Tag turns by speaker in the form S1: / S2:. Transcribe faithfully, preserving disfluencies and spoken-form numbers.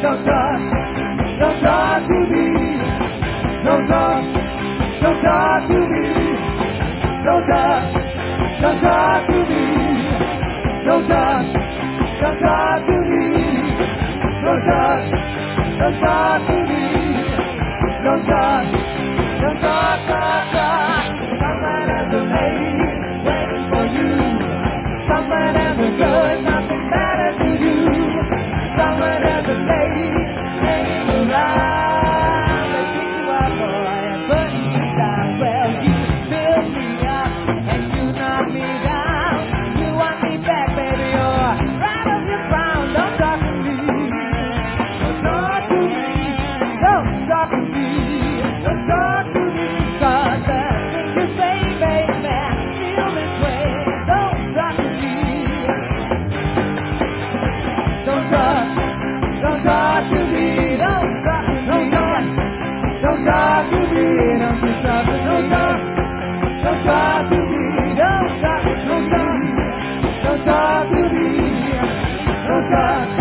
S1: Don't talk, don't talk to me. Don't talk, don't talk to me. Don't talk, don't talk to me. Don't talk, don't talk to me. Don't talk, don't talk to me. Don't talk, don't talk, talk, talk. Someone has a lady waiting for you. Someone has a girl, nothing better to do. Someone has a lady hanging around. They pick you up, boy, and put you down. Well, you build me up and you knock me down. You want me back, baby, you're right of your crown. Don't talk to me. Don't talk to me. Don't talk to me. Don't talk to me. Cause the things you say make me feel this way. Don't talk to me. Don't talk. Don't talk to me. Don't talk to me. Don't talk. Don't talk to me. Don't you talk. Don't talk. Don't talk to me. Don't talk. Don't talk. Don't talk to me. Don't talk.